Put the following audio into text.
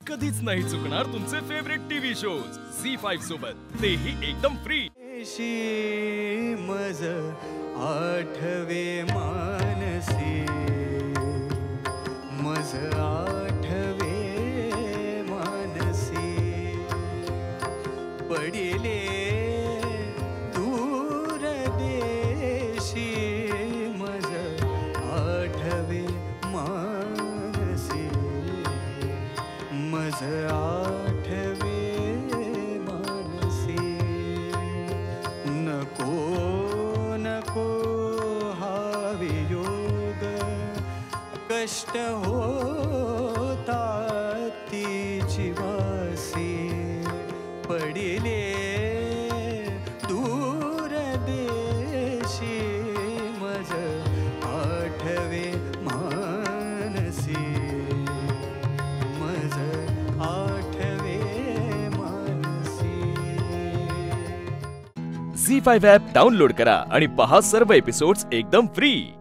कधीच नाही चुकणार तुमचे फेवरेट टीव्ही शोज झी5 सोबत, तेही एकदम फ्री। मज आठवे मानसी, मज आठवे मानसी, पडिले दूर देशी, मज आठवे मानसी, मज आठवे मानसी। नको नको हा वियोग, कष्ट होता ती जीवासी, पडिले दूर देशी, मज आठवे मानसी, मज आठवे मानसी। झी5 ॲप डाउनलोड करा आणि पहा सर्व एपिसोड्स एकदम फ्री।